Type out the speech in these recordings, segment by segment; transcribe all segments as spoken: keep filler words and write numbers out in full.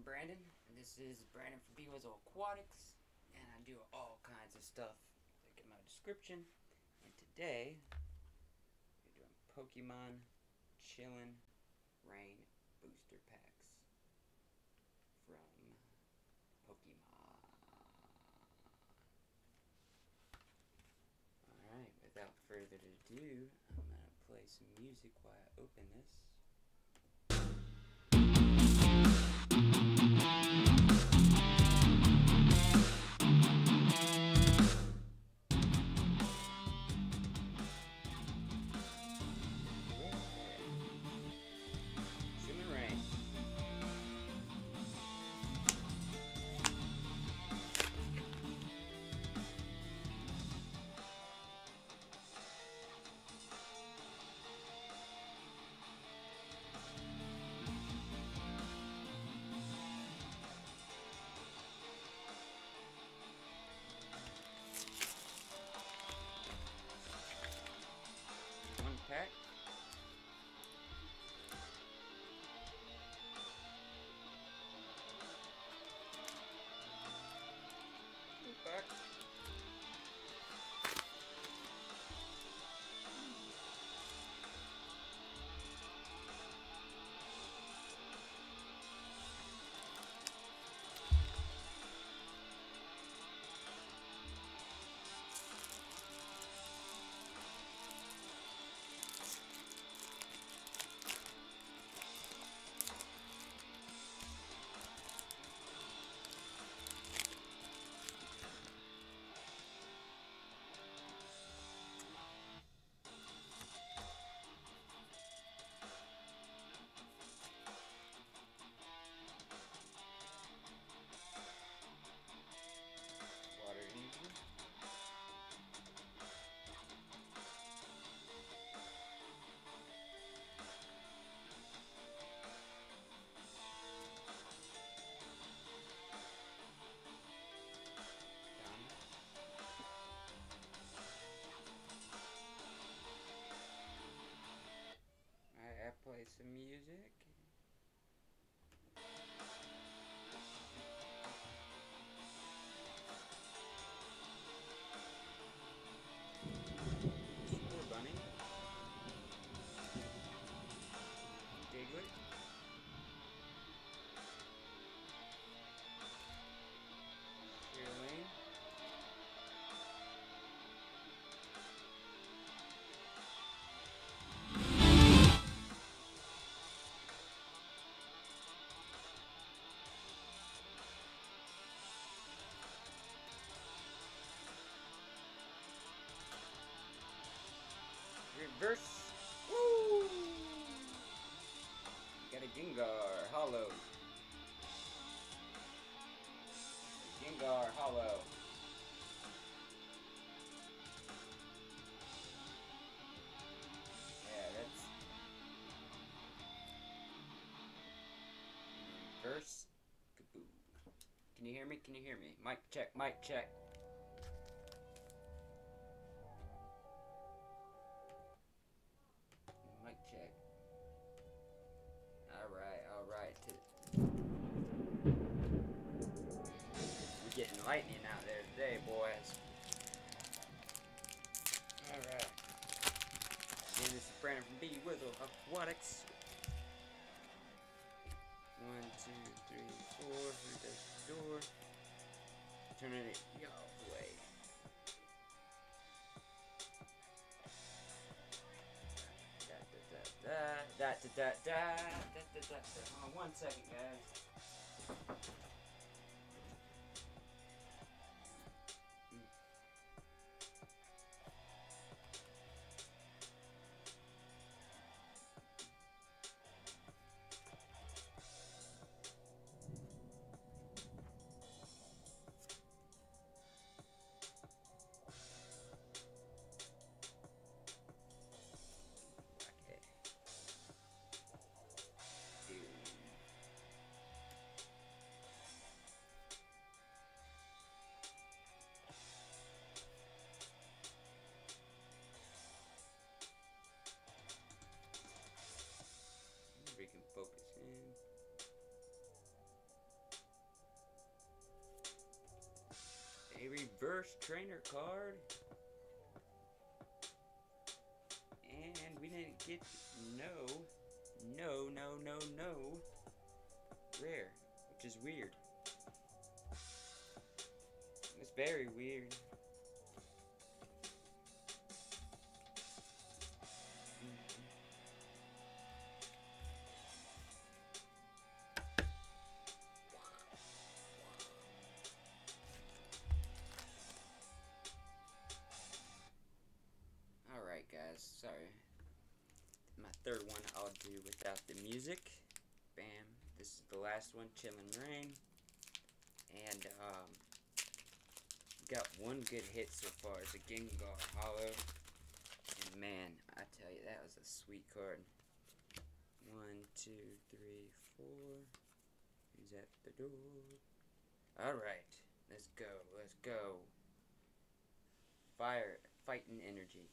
Brandon, and this is Brandon from B Wizzle Aquatics, and I do all kinds of stuff like in my description. And today, we're doing Pokemon Chillin' Rain Booster Packs from Pokemon. Alright, without further ado, I'm gonna play some music while I open this. Pack. Back. Play some music. Super Bunny. Diglett. Cheerlane. Reverse. Woo! Got a Gengar Hollow. Gengar Hollow. Yeah, that's reverse. Kaboo. Can you hear me? Can you hear me? Mic check. Mic check. Check. Alright, alright. We're getting lightning out there today, boys. Alright. This is Brandon from B Wizzle Aquatics. One, two, three, four. Who does the door? Turning it your way. Da da da da da da da da da. Hold on one second, guys. reverse trainer card. And we didn't get no, no, no, no, no rare, which is weird. It's very weird. Alright guys, sorry. My third one I'll do without the music. Bam. This is the last one, Chillin' Rain. And, um, got one good hit so far. It's a Gengar Hollow. And man, I tell you, that was a sweet card. One, two, three, four. Who's at the door? Alright, let's go, let's go. Fire, fighting energy.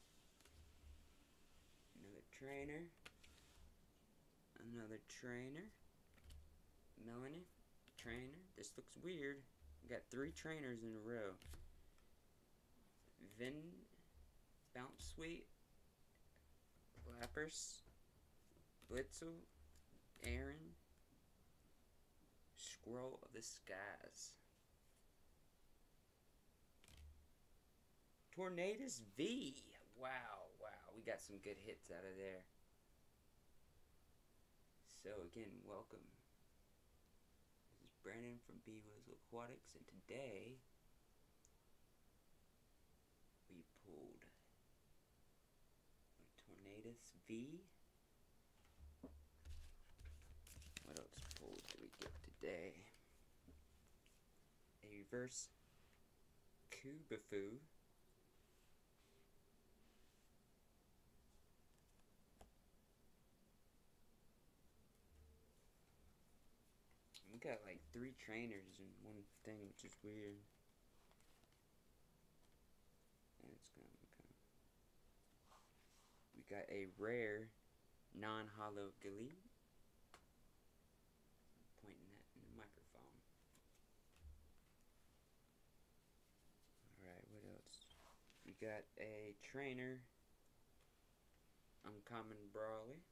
Another trainer. Another trainer. Melanie, trainer. This looks weird. We got three trainers in a row. Vin, Bounce Sweet, Lapras, Blitzel, Aaron, Scroll of the Skies. Tornadus V. Wow, wow. We got some good hits out of there. So again, welcome. This is Brandon from B-Wizzle Aquatics, and today we pulled a Tornadus V. What else pulled did we get today? A reverse Kubafoo. We got like three trainers in one thing, which is weird. And it's gonna become. We got a rare non-hollow Glee. Pointing that in the microphone. Alright, what else? We got a trainer. Uncommon Brawly.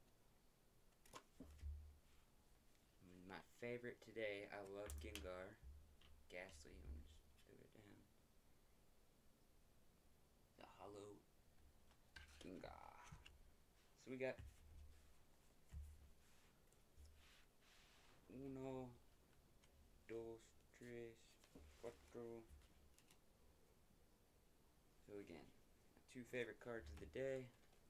My favorite today, I love Gengar. Ghastly, I'm just threw it down. The hollow Gengar. So we got uno, dos, tres, cuatro. So again, my two favorite cards of the day.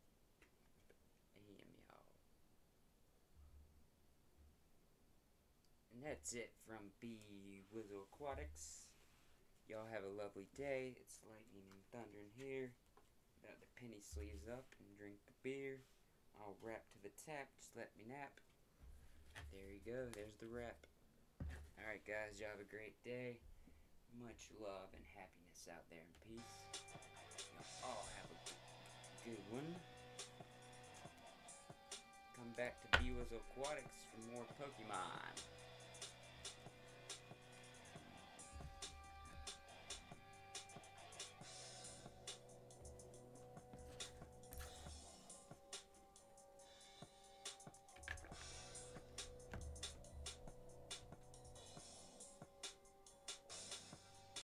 And that's it from B-Wizzle Aquatics. Y'all have a lovely day. It's lightning and thunder in here. Got the penny sleeves up and drink the beer. I'll rap to the tap. Just let me nap. There you go. There's the rap. Alright guys, y'all have a great day. Much love and happiness out there and peace. Y'all all have a good one. Come back to B-Wizzle Aquatics for more Pokemon.